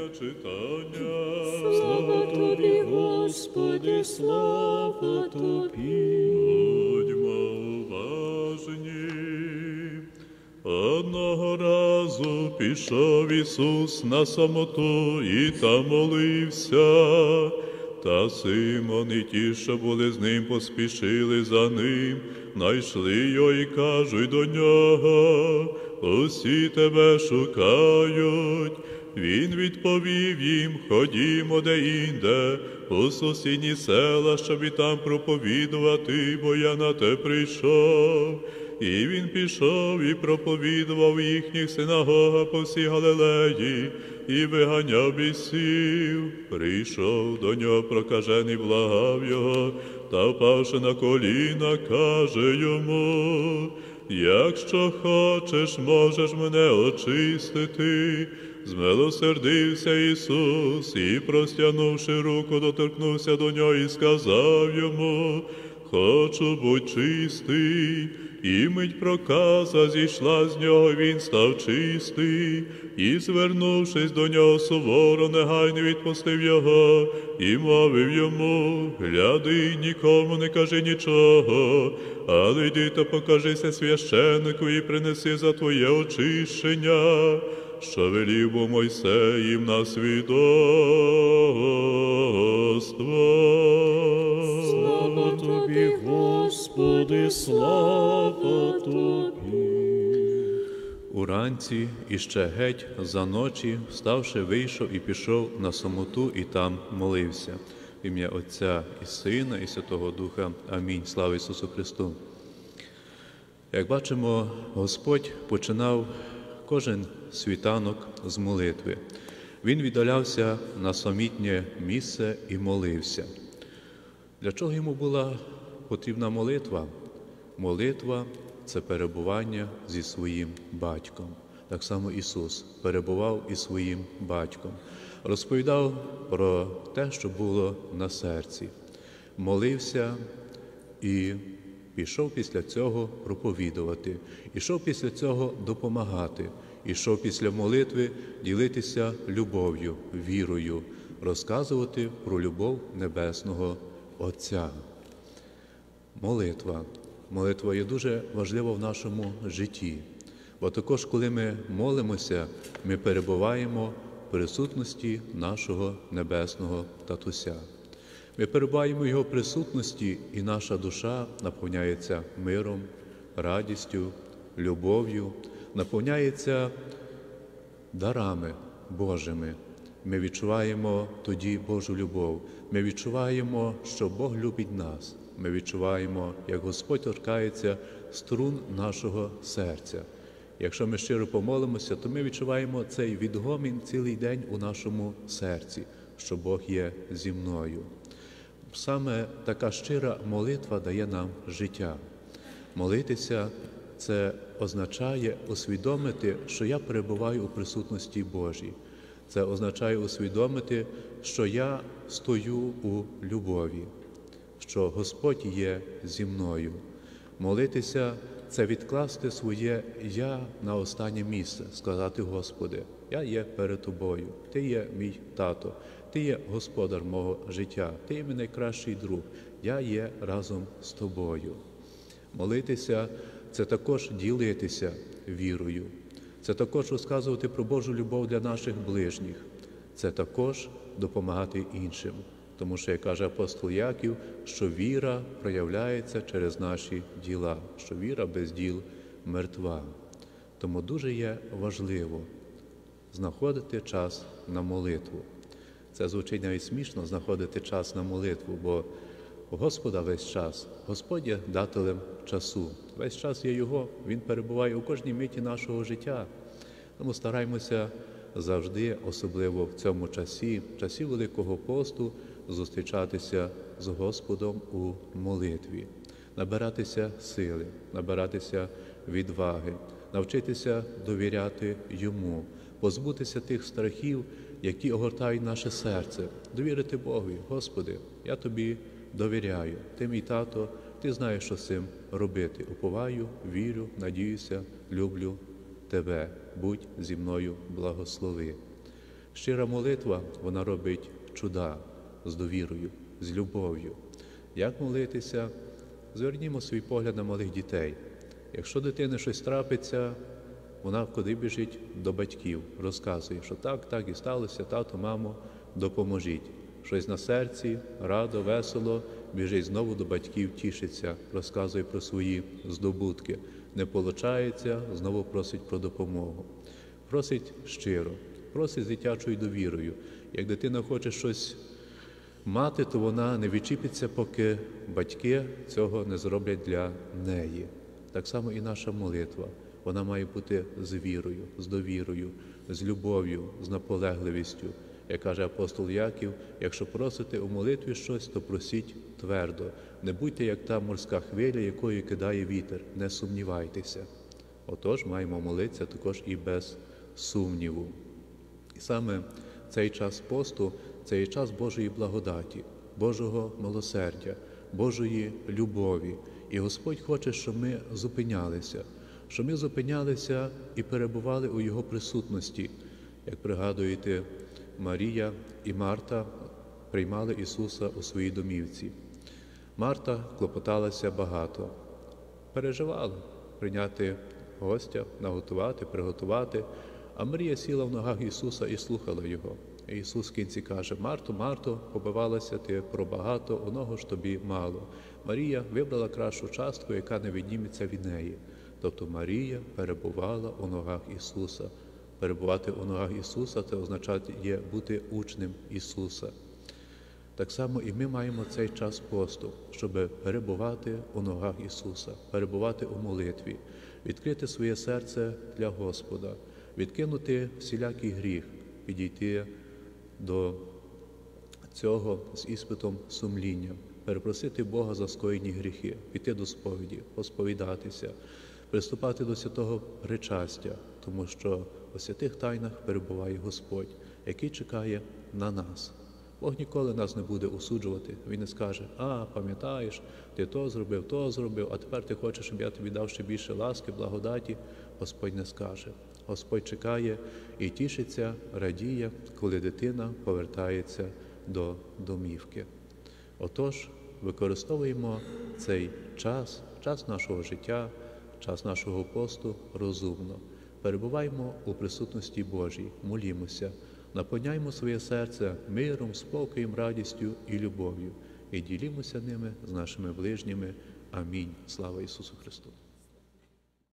читання. Слава Тобі, Господи, слава Тобі. Будьмо уважні. Одного разу пішов Ісус на самоту і там молився. Та Симон і ті, що були з ним, поспішили за ним, найшли його і кажуть до нього: усі тебе шукають. Він відповів їм: ходімо де-інде, у сусідні села, щоб і там проповідувати, бо я на те прийшов. І він пішов і проповідував в їхніх синагогах по всій Галилеї, і виганяв бісів. Прийшов до нього прокажений, благав його, та, впавши на коліна, каже йому: якщо хочеш, можеш мене очистити. Змилосердився Ісус і, простягнувши руку, доторкнувся до нього і сказав йому: хочу будь чистий. І мить проказа зійшла з нього, він став чистий, і, звернувшись до нього суворо, негайно відпустив його, і мовив йому: гляди, нікому не кажи нічого, але йди та покажися священнику і принеси за твоє очищення, що велів був Мойсеєм на свідоцтво. Слава Тобі, Господи, слава Тобі. Уранці іще геть за ночі, вставши, вийшов і пішов на самоту, і там молився. В ім'я Отця і Сина, і Святого Духа. Амінь. Слава Ісусу Христу. Як бачимо, Господь починав кожен світанок з молитви. Він віддалявся на самітнє місце і молився. Для чого йому була потрібна молитва? Молитва – це перебування зі своїм батьком. Так само Ісус перебував із своїм батьком. Розповідав про те, що було на серці. Молився і пішов після цього проповідувати. Ішов після цього допомагати. Ішов після молитви ділитися любов'ю, вірою, розказувати про любов Небесного Отця. Молитва. Молитва є дуже важлива в нашому житті, бо також, коли ми молимося, ми перебуваємо в присутності нашого Небесного Татуся. Ми перебуваємо в Його присутності, і наша душа наповняється миром, радістю, любов'ю, наповняється дарами Божими. Ми відчуваємо тоді Божу любов. Ми відчуваємо, що Бог любить нас. Ми відчуваємо, як Господь торкається струн нашого серця. Якщо ми щиро помолимося, то ми відчуваємо цей відгомін цілий день у нашому серці, що Бог є зі мною. Саме така щира молитва дає нам життя. Молитися – це означає усвідомити, що я перебуваю у присутності Божій. Це означає усвідомити, що я стою у любові, що Господь є зі мною. Молитися – це відкласти своє «я» на останнє місце, сказати: Господи, я є перед Тобою, Ти є мій тато, Ти є господар мого життя, Ти є мій найкращий друг, я є разом з Тобою. Молитися – це також ділитися вірою. Це також розказувати про Божу любов для наших ближніх. Це також допомагати іншим. Тому що, як каже апостол Яків, що віра проявляється через наші діла, що віра без діл мертва. Тому дуже є важливо знаходити час на молитву. Це звучить навіть смішно, знаходити час на молитву, бо у Господа весь час. Господь є дателем часу. Весь час є Його, Він перебуває у кожній миті нашого життя. Тому стараємося завжди, особливо в цьому часі, в часі Великого посту, зустрічатися з Господом у молитві, набиратися сили, набиратися відваги, навчитися довіряти Йому, позбутися тих страхів, які огортають наше серце, довірити Богові. Господи, я Тобі довіряю, Ти мій тато, Ти знаєш, що з цим робити. Уповаю, вірю, надіюся, люблю Тебе. Будь зі мною, благослови. Щира молитва, вона робить чуда з довірою, з любов'ю. Як молитися? Звернімо свій погляд на малих дітей. Якщо дитини щось трапиться, вона куди біжить? До батьків, розказує, що так і сталося, тато, мамо, допоможіть. Щось на серці, радо, весело, біжить знову до батьків, тішиться, розказує про свої здобутки. Не виходить, знову просить про допомогу. Просить щиро, просить з дитячою довірою. Як дитина хоче щось мати, то вона не відчіпиться, поки батьки цього не зроблять для неї. Так само і наша молитва. Вона має бути з вірою, з довірою, з любов'ю, з наполегливістю. Як каже апостол Яків, якщо просите у молитві щось, то просіть твердо. Не будьте, як та морська хвиля, якою кидає вітер. Не сумнівайтеся. Отож, маємо молитися також і без сумніву. І саме цей час посту – це є час Божої благодаті, Божого милосердя, Божої любові. І Господь хоче, щоб ми зупинялися і перебували у Його присутності. Як пригадуєте, Марія і Марта приймали Ісуса у своїй домівці. Марта клопоталася багато, переживала прийняти гостя, наготувати, приготувати, а Марія сіла в ногах Ісуса і слухала Його. І Ісус в кінці каже: «Марто, Марто, побивалася ти про багато, оного ж тобі мало». Марія вибрала кращу частку, яка не відніметься від неї. Тобто Марія перебувала у ногах Ісуса. Перебувати у ногах Ісуса – це означає бути учнем Ісуса. Так само і ми маємо цей час посту, щоб перебувати у ногах Ісуса, перебувати у молитві, відкрити своє серце для Господа, відкинути всілякий гріх, підійти до цього з іспитом сумління, перепросити Бога за скоєні гріхи, піти до сповіді, посповідатися, приступати до святого причастя, тому що у святих тайнах перебуває Господь, який чекає на нас. Бог ніколи нас не буде осуджувати. Він не скаже: пам'ятаєш, ти то зробив, а тепер ти хочеш, щоб я тобі дав ще більше ласки, благодаті. Господь не скаже. Господь чекає і тішиться, радіє, коли дитина повертається до домівки. Отож, використовуємо цей час нашого життя, час нашого посту розумно. Перебуваємо у присутності Божій, молімося, наповняємо своє серце миром, спокоєм, радістю і любов'ю і ділімося ними з нашими ближніми. Амінь. Слава Ісусу Христу!